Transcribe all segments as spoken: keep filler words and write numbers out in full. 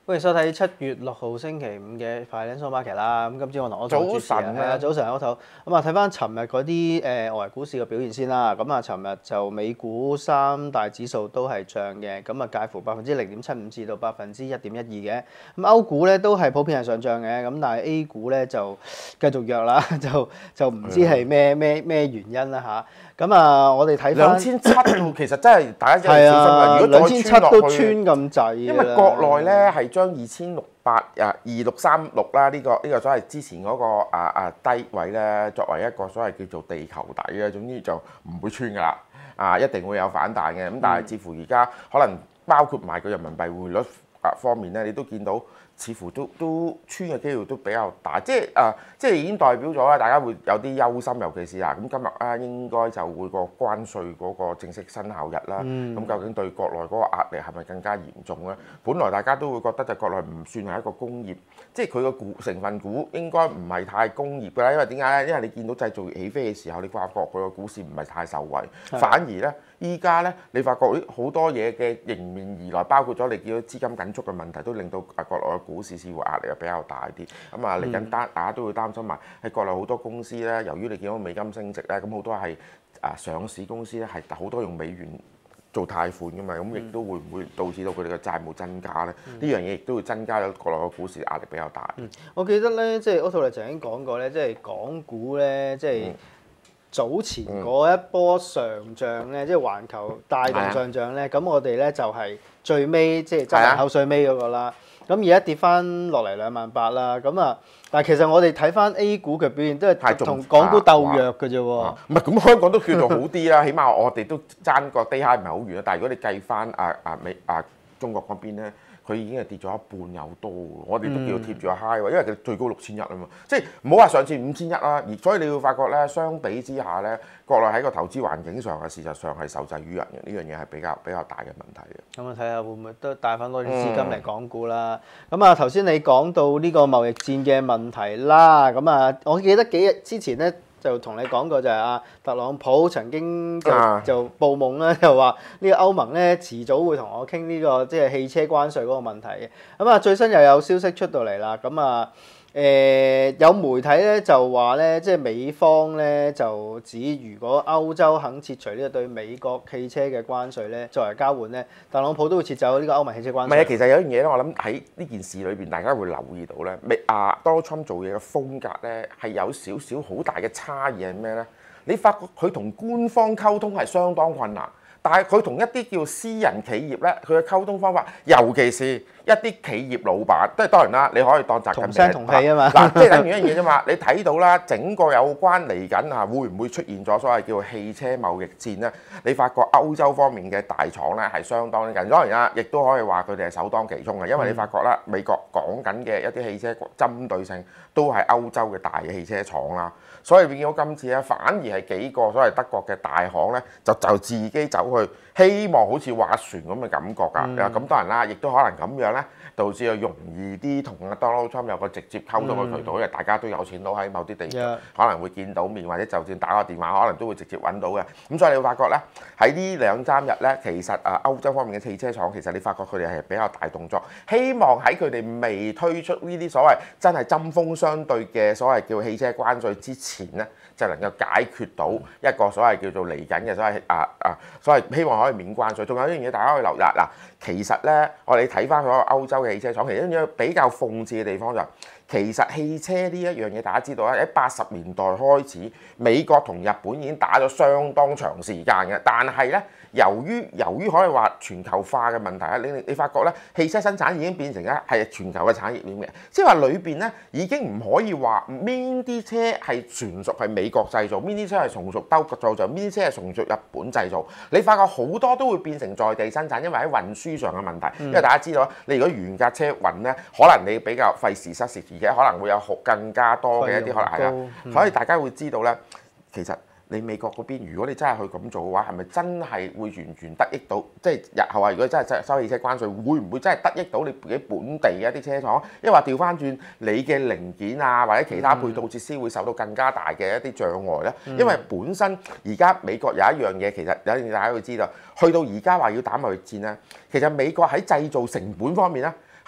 歡迎收睇七月六號星期五嘅 Financial Market 啦。咁今朝我同我主持早晨啊， 早晨，我頭咁啊睇翻尋日嗰啲誒外圍股市嘅表現先啦。咁啊，尋日就美股三大指數都係漲嘅，咁啊介乎百分之零點七五至到百分之一點一二嘅。咁歐股咧都係普遍係上漲嘅，咁但係 A 股咧就繼續弱啦，就就唔知係咩咩咩原因啦嚇。咁啊，我哋睇翻兩千七，其實真係大家真係小心啊！如果兩千七都穿穿咁滯， 因為國內咧係將二千六百啊二六三六啦，呢個呢個所謂之前嗰個啊啊低位咧，作為一個所謂叫做地球底嘅，總之就唔會穿噶啦，啊一定會有反彈嘅。咁但係似乎而家可能包括埋個人民幣匯率啊方面咧，你都見到。似乎都都穿嘅機會都比較大，即係誒、呃，即係已經代表咗咧，大家會有啲憂心，尤其是啊，咁今日啊應該就會個關稅嗰個正式生效日啦。咁、嗯、究竟對國內嗰個壓力係咪更加嚴重咧？本來大家都會覺得就國內唔算係一個工業，即係佢個股成分股應該唔係太工業㗎啦。因為點解咧？因為你見到製造業起飛嘅時候，你發覺佢個股市唔係太受惠，的反而咧依家咧你發覺咦好多嘢嘅迎面而來，包括咗你見到資金緊縮嘅問題，都令到啊國內嘅股市似乎壓力又比較大啲，咁啊嚟緊單大家都會擔心埋喺國內好多公司咧，由於你見到美金升值咧，咁好多係啊上市公司咧係好多用美元做貸款㗎嘛，咁亦都會唔會導致到佢哋嘅債務增加咧？呢、嗯、樣嘢亦都會增加咗國內嘅股市壓力比較大。 嗯、我記得咧，即係 Otto 你曾經講過咧，即係港股咧，即係早前嗰一波上漲咧，嗯、即係環球帶動上漲咧，咁、嗯、我哋咧就係最尾即係爭人口水尾嗰個啦。咁而家跌翻落嚟兩萬八啦，咁啊，但係其實我哋睇翻 A 股嘅表現都係同港股鬥弱嘅啫喎。 唔係，咁香港都叫做好啲啦，起碼我哋都爭個低 high 唔係好遠啦。但係如果你計翻啊啊美啊中國嗰邊咧，佢已經係跌咗一半有多，我哋都叫貼住個 high 喎，因為佢最高六千一啊嘛，即係唔好話上次五千一啦，而所以你會發覺咧，相比之下咧，國內喺個投資環境上嘅事實上係受制於人嘅，呢樣嘢係比較比較大嘅問題嘅。 咁啊，睇下會唔會都帶翻多啲資金嚟港股啦？咁啊、嗯，頭先你講到呢個貿易戰嘅問題啦，咁啊，我記得幾日之前咧。就同你講過就係啊，特朗普曾經就就報夢啦，就話呢個歐盟咧遲早會同我傾呢個即係汽車關稅嗰個問題嘅。咁啊，最新又有消息出到嚟啦，咁啊誒有媒體咧就話咧，即係美方咧就指如果歐洲肯撤除呢個對美國汽車嘅關稅咧，作為交換咧，特朗普都會撤走呢個歐盟汽車關稅。 唔係啊，其實有一樣嘢咧，我諗喺呢件事裏邊，大家會留意到咧，美啊 Donald Trump 做嘢嘅風格咧係有少少好大嘅差異係咩咧？你發覺佢同官方溝通係相當困難。但係佢同一啲叫私人企業咧，佢嘅溝通方法，尤其是一啲企業老闆，即係當然啦，你可以當習近平同聲同氣啊嘛， 嗱，即係等於一樣嘢啫嘛。你睇到啦，整個有關嚟緊嚇，會唔會出現咗所謂叫汽車貿易戰咧？你發覺歐洲方面嘅大廠咧係相當緊，當然啦，亦都可以話佢哋係首當其衝嘅，因為你發覺啦，美國講緊嘅一啲汽車針對性都係歐洲嘅大汽車廠啦，所以見到今次咧，反而係幾個所謂德國嘅大行咧，就就自己走去希望好似划船咁嘅感覺㗎。咁、嗯、當然啦，亦都可能咁樣咧，導致佢容易啲同阿 Donald Trump 有個直接溝通嘅渠道，因為、嗯、大家都有錢佬喺某啲地方可能會見到面，或者就算打個電話，可能都會直接揾到嘅。咁所以你會發覺咧，喺呢兩三日咧，其實啊歐洲方面嘅汽車廠，其實你發覺佢哋係比較大動作，希望喺佢哋未推出呢啲所謂真係針鋒相對嘅所謂叫汽車關稅之前咧，就能夠解決到一個所謂叫做嚟緊嘅所謂啊啊，所謂希望可以免關稅。仲有一樣嘢大家可以留意嗱，其實咧我哋睇翻嗰個歐洲嘅汽車廠，其實一樣比較諷刺嘅地方就係、是，其實汽車呢一樣嘢大家知道啦，喺八十年代開始，美國同日本已經打咗相當長時間嘅，但係咧。由於由於可以話全球化嘅問題啊，你你發覺咧，汽車生產已經變成咧係全球嘅產業鏈嘅，即係話裏邊咧已經唔可以話邊啲車係純屬係美國製造，邊啲車係純屬德國製造，邊啲車係純屬日本製造。你發覺好多都會變成在地生產，因為喺運輸上嘅問題。因為大家知道你如果原價車運咧，可能你比較費時失事，而且可能會有更加多嘅一啲可能係啦，嗯、所以大家會知道咧，其實。你美國嗰邊，如果你真係去咁做嘅話，係咪真係會完全得益到？即係日後啊，如果真係收汽車關稅，會唔會真係得益到你自己本地嘅一啲車廠？因為話調翻轉，你嘅零件啊或者其他配套設施會受到更加大嘅一啲障礙咧。因為本身而家美國有一樣嘢，其實有一樣嘢大家會知道，去到而家話要打貿易戰咧，其實美國喺製造成本方面咧。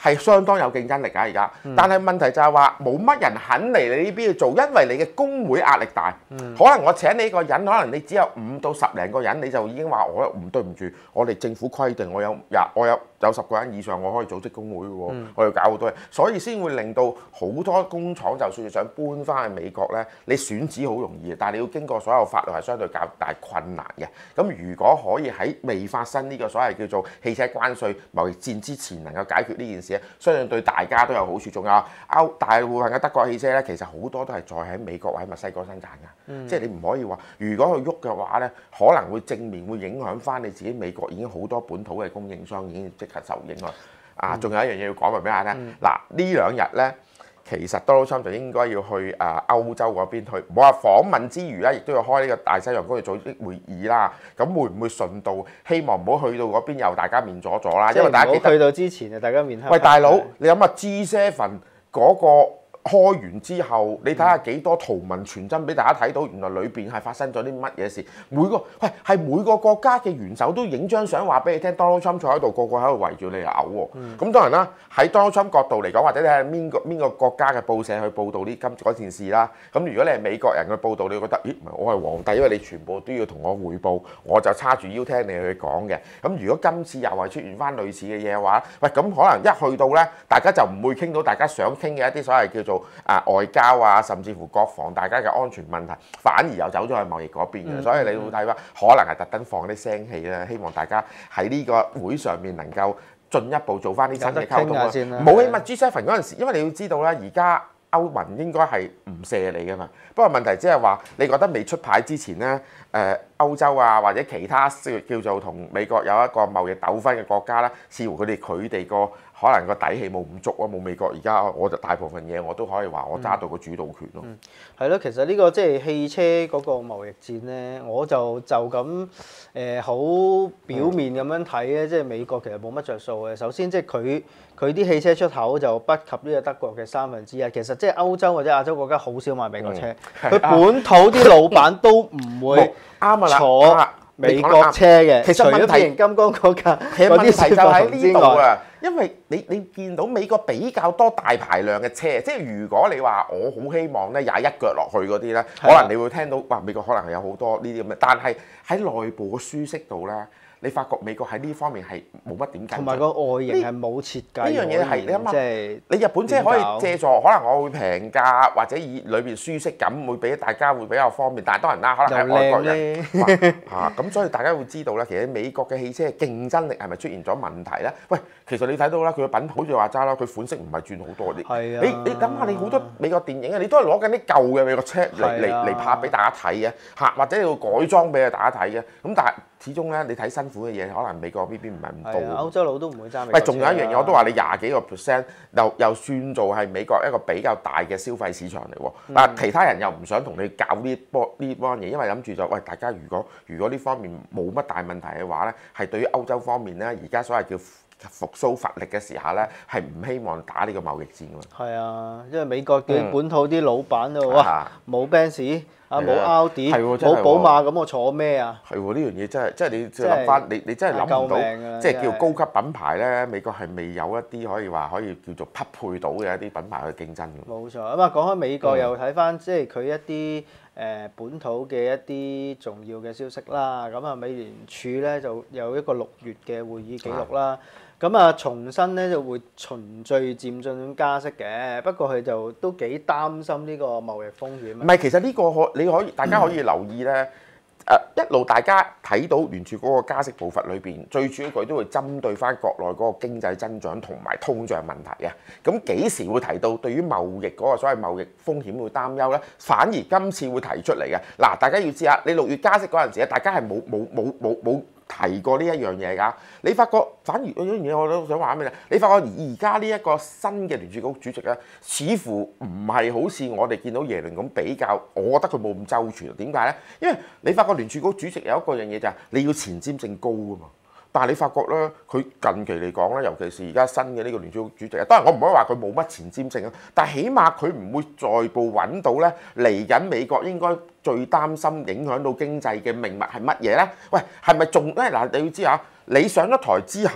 係相當有競爭力㗎而家。但係問題就係話冇乜人肯嚟你呢邊去做，因為你嘅工會壓力大。 嗯、 可能我請你呢個人，可能你只有五到十零個人，你就已經話我唔對唔住，我哋政府規定我有廿我有有十個人以上我可以組織工會喎，嗯、我要搞好多嘢，所以先會令到好多工廠就算想搬翻去美國咧，你選址好容易，但係你要經過所有法律係相對較大困難嘅。咁如果可以喺未發生呢個所謂叫做汽車關稅貿易戰之前能夠解決呢件事咧，相信對大家都有好處。仲有歐大部分嘅德國汽車咧，其實好多都係在喺美國或者墨西哥生產㗎，嗯、即係你唔可以話，如果佢喐嘅話咧，可能會正面會影響翻你自己美國已經好多本土嘅供應商已經即刻受影響。啊，仲有一樣嘢要講埋俾大家聽。嗱、嗯，呢兩日咧，其實 Donald Trump 就應該要去誒歐洲嗰邊去，唔好話訪問之餘咧，亦都要開呢個大西洋公約組織會議啦。咁會唔會順道希望唔好去到嗰邊又大家面阻阻啦？因為大家記得去到之前啊，大家面黑黑。 喂，大佬，你諗下 G 七 嗰個開完之後，你睇下幾多圖文傳真俾大家睇到，原來裏邊係發生咗啲乜嘢事？每個喂係每個國家嘅元首都影張相話俾你聽 ，Donald Trump 坐喺度，個個喺度圍住你嘔喎。咁、嗯、當然啦，喺 Donald Trump 角度嚟講，或者你係邊個邊個國家嘅報社去報導呢今嗰件事啦。咁如果你係美國人去報導，你會覺得咦，唔係我係皇帝，因為你全部都要同我匯報，我就叉住腰聽你去講嘅。咁如果今次又係出現翻類似嘅嘢嘅話，喂咁可能一去到咧，大家就唔會傾到大家想傾嘅一啲所謂叫做啊外交啊，甚至乎國防大家嘅安全問題，反而又走咗去貿易嗰邊嘅，嗯、所以你會睇翻可能係特登放啲聲氣啦，希望大家喺呢個會上面能夠進一步做翻啲新嘅溝通啦。冇起碼 G 七 嗰陣時，因為你要知道咧，而家歐盟應該係唔射你噶嘛。不過問題即係話，你覺得未出牌之前咧，誒、呃、歐洲啊或者其他叫做同美國有一個貿易糾紛嘅國家咧，似乎佢哋佢哋個可能個底氣冇咁足啊，冇美國而家我就大部分嘢我都可以話我揸到個主導權咯。 嗯，係咯，其實呢個即係汽車嗰個貿易戰咧，我就就咁誒好表面咁樣睇咧，即係美國其實冇乜着數嘅。首先即係佢佢啲汽車出口就不及呢個德國嘅三分之一。其實即係歐洲或者亞洲國家好少買美國車，佢、嗯、本土啲老闆都唔會坐美國車嘅。 其實問題除咗變形金剛嗰架， 其實問題就喺呢度啊。因為你你見到美國比較多大排量嘅車，即係如果你話我好希望咧踩一腳落去嗰啲咧，的可能你會聽到哇美國可能係有好多呢啲咁嘅，但係喺內部嘅舒適度咧。你發覺美國喺呢方面係冇乜點緊張， 同埋個外形係冇設計。呢樣嘢係你諗下， 你日本車可以借助，可能我會平價或者以裏邊舒適感會俾大家會比較方便，但係當然啦，可能係外國人嚇咁，所以大家會知道咧，其實美國嘅汽車競爭力係咪出現咗問題咧？喂，其實你睇到啦，佢嘅品好似話齋啦，佢款式唔係轉好多啲。係啊，你你諗下，你好多美國電影啊，你都係攞緊啲舊嘅美國車嚟嚟嚟拍俾大家睇嘅嚇，或者你要改裝俾大家睇嘅，咁但係。始終咧，你睇辛苦嘅嘢，可能美國呢邊唔係咁多。 歐洲佬都唔會揸美國車。喂， 仲有一樣嘢，我都話你廿幾個 percent，又又算做係美國一個比較大嘅消費市場嚟喎。但係、嗯、其他人又唔想同你搞呢波呢幫嘢，因為諗住就喂大家如果如果呢方面冇乜大問題嘅話咧，係對於歐洲方面咧，而家所謂叫復甦乏力嘅時候咧，係唔希望打呢個貿易戰㗎。係啊，因為美國嘅本土啲老闆都哇冇 Benz。啊冇 Audi，冇寶馬，咁我坐咩啊？ 係喎，呢樣嘢真係，即係你諗翻，你你真係諗唔到，即係叫高級品牌咧，美國係未有一啲可以話可以叫做匹配到嘅一啲品牌去競爭嘅。冇錯，咁啊講開美國又睇翻，即係佢一啲誒本土嘅一啲重要嘅消息啦。咁啊，美聯儲咧就有一個六月嘅會議記錄啦。咁啊，重新咧就會循序漸進咁加息嘅，不過佢就都幾擔心呢個貿易風險。唔係，其實呢個可你可以大家可以留意咧，誒、呃、一路大家睇到聯儲嗰個加息步伐裏邊，最主要佢都會針對翻國內嗰個經濟增長同埋通脹問題嘅。咁幾時會提到對於貿易嗰個所謂貿易風險會擔憂咧？反而今次會提出嚟嘅。嗱，大家要知啊，你六月加息嗰陣時咧，大家係冇冇冇冇冇提過呢一樣嘢㗎，你發覺反而有一樣嘢我都想話俾你，你發覺而家呢一個新嘅聯儲局主席咧，似乎唔係好似我哋見到耶倫咁比較，我覺得佢冇咁周全。點解咧？因為你發覺聯儲局主席有一個樣嘢就係你要前瞻性高啊嘛。但係你發覺咧，佢近期嚟講咧，尤其是而家新嘅呢個聯儲局主席，當然我唔可以話佢冇乜前瞻性啊，但係起碼佢唔會再步揾到咧嚟緊美國應該最擔心影響到經濟嘅命脈係乜嘢咧？喂，係咪仲咧嗱？你要知啊，你上咗台之後，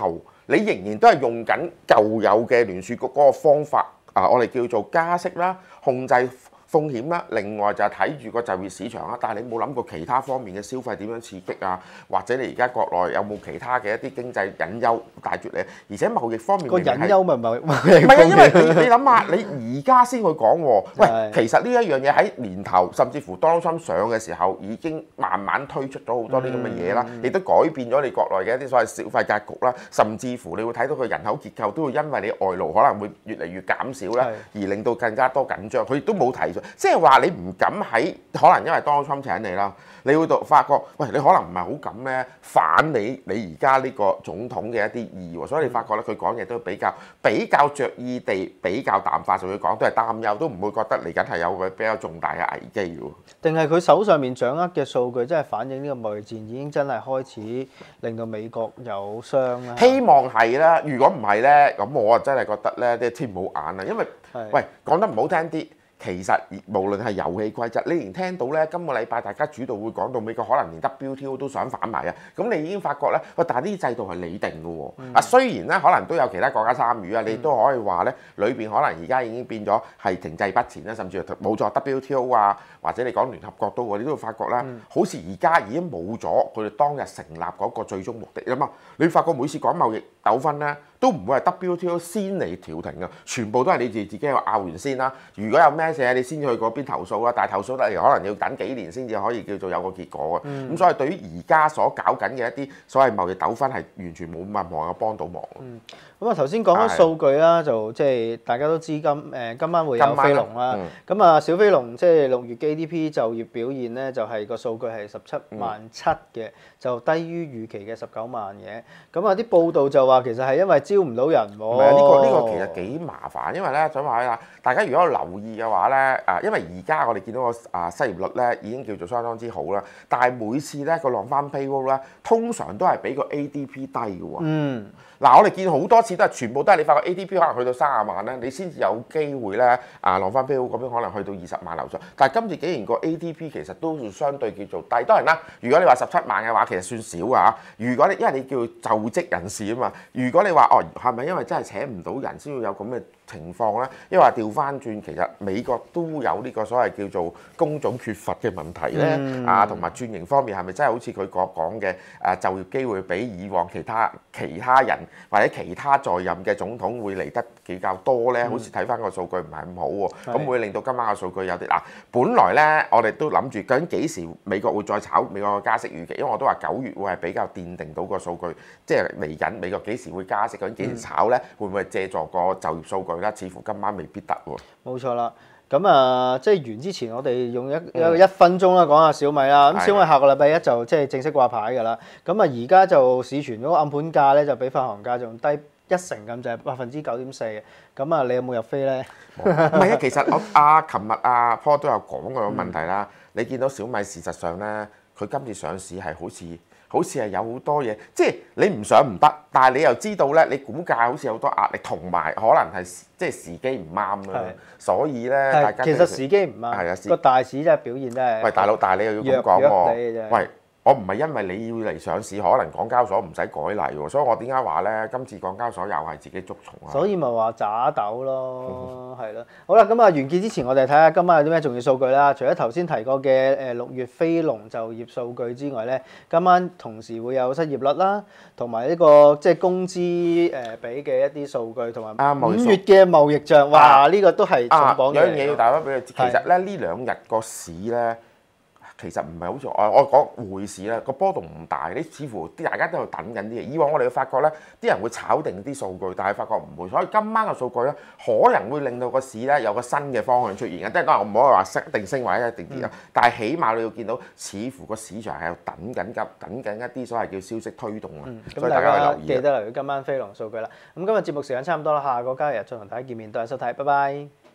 你仍然都係用緊舊有嘅聯儲局嗰個方法啊，我哋叫做加息啦，控制風險啦，另外就係睇住個就業市場啦，但係你冇諗過其他方面嘅消費點樣刺激啊，或者你而家國內有冇其他嘅一啲經濟隱憂帶住你？而且貿易方面個隱憂咪唔係唔唔係啊，因為你你諗下，你而家先去講喎，喂， 係其實呢一樣嘢喺年頭甚至乎 Donald Trump 上嘅時候已經慢慢推出咗好多啲咁嘅嘢啦，亦都改變咗你國內嘅一啲所謂消費格局啦，甚至乎你會睇到個人口結構都會因為你外勞可能會越嚟越減少啦，而令到更加多緊張。佢亦都冇提出，即係話你唔敢喺可能因為 Donald Trump 請你啦，你會到發覺，喂，你可能唔係好敢咧反你你而家呢個總統嘅一啲意喎，所以你發覺咧佢講嘢都比較比較着意地比較淡化，就會講都係擔憂，都唔會覺得嚟緊係有個比較重大嘅危機喎。 定係佢手上面掌握嘅數據，真係反映呢個貿易戰已經真係開始令到美國有傷啦。 希望係啦，如果唔係咧，咁我啊真係覺得咧啲天冇眼啊，因為喂講得唔好聽啲。其實無論係遊戲規則，你連聽到咧，今個禮拜大家主導會講到美國可能連 W T O 都想反埋啊，咁你已經發覺咧，喂，但係呢啲制度係你定嘅喎。啊、嗯，雖然咧可能都有其他國家參與啊，你都可以話咧，裏邊可能而家已經變咗係停滯不前啦，甚至係冇咗 W T O 啊，或者你講聯合國都喎，你都會發覺咧，嗯、好似而家已經冇咗佢哋當日成立嗰個最終目的啊嘛。你發覺每次講貿易糾紛咧，都唔會係 W T O 先嚟調停啊，全部都係你自自己去拗完先啦。如果有咩事你先至去嗰邊投訴啦，但係投訴得嚟可能要等幾年先至可以叫做有個結果嘅。咁、嗯、所以對於而家所搞緊嘅一啲所謂貿易糾紛係完全冇任何嘅幫到忙。 嗯咁啊，頭先講咗數據啦，就即係大家都知今誒今晚會有飛龍啦。咁啊、嗯，小飛龍即係六月 G D P 就業表現咧，就係、是、個數據係十七萬七嘅，嗯、就低於預期嘅十九萬嘅。咁啊，啲報道就話其實係因為招唔到人喎。唔係啊，呢、這個呢、這個其實幾麻煩，因為咧想話咧，大家如果有留意嘅話咧，啊，因為而家我哋見到個啊失業率咧已經叫做相當之好啦，但係每次咧個浪翻 payroll 咧，通常都係比個 A D P 低嘅喎。嗯。嗱，我哋見好多次都係全部都係你發覺 A D P 可能去到三十萬咧，你先至有機會咧啊，浪翻 payroll 嗰邊可能去到二十萬樓上。但係今次竟然個 A D P 其實都相對叫做低。當然啦，如果你話十七萬嘅話，其實算少啊。如果你因為你叫就職人士啊嘛，如果你話哦係咪因為真係請唔到人先要有咁嘅情況咧？因為話調翻轉，其實美國都有呢個所謂叫做工種缺乏嘅問題咧。嗯、啊，同埋轉型方面係咪真係好似佢講講嘅誒就業機會比以往其他其他人或者其他在任嘅總統會嚟得比較多咧？嗯、好似睇翻個數據唔係咁好喎，咁、嗯、會令到今晚個數據有啲嗱。本來咧我哋都諗住究竟幾時美國會再炒美國嘅加息預期，因為我都話九月會係比較奠定到個數據，即係嚟緊美國幾時會加息，究竟幾時炒咧？會唔會借助個就業數據？似乎今晚未必得喎。冇錯啦，咁啊，即係完之前，我哋用一一一分鐘啦，講下小米啦。咁、嗯、小米下個禮拜一就即係正式掛牌㗎啦。咁啊，而家就市傳嗰個暗盤價咧，就比發行價仲低一成咁，就係百分之九點四嘅。咁啊，你有冇入飛咧？ 唔係啊，其實我阿琴日阿 Paul 都有講過個問題啦。嗯、你見到小米事實上咧，佢今次上市係好似。好似係有好多嘢，即係你唔想唔得，但係你又知道咧，你股價好似有好多壓力，同埋可能係即係時機唔啱啦。所以咧，大家其實時機唔啱，係啊，個大市真係表現真係。 喂，大佬，但係你又要咁講喎。喂。我唔係因為你要嚟上市，可能港交所唔使改例喎，所以我點解話咧？今次港交所又係自己捉蟲啊！ 所以咪話渣斗咯，係咯。好啦，咁啊完結之前，我哋睇下今晚有啲咩重要數據啦。除咗頭先提過嘅誒六月非農就業數據之外咧，今晚同時會有失業率啦，同埋呢個即係工資誒比嘅一啲數據，同埋五月嘅貿易帳。哇！呢個都係重磅嘅。 有樣嘢要大家俾你知，其實咧呢兩日個市咧。其實唔係好似我我講匯市咧，個波動唔大，你似乎啲大家都喺度等緊啲嘢。以往我哋會發覺咧，啲人會炒定啲數據，但係發覺唔會，所以今晚嘅數據咧可能會令到個市咧有個新嘅方向出現嘅。即係當然我唔可以話升定升或者一定跌啊，嗯、但係起碼你要見到似乎個市場係喺度等緊急等緊一啲所謂叫消息推動啊。嗯、所以大家留意記得留意今晚非農數據啦。咁今日節目時間差唔多啦，下個交易日再同大家見面，多謝收睇，拜拜。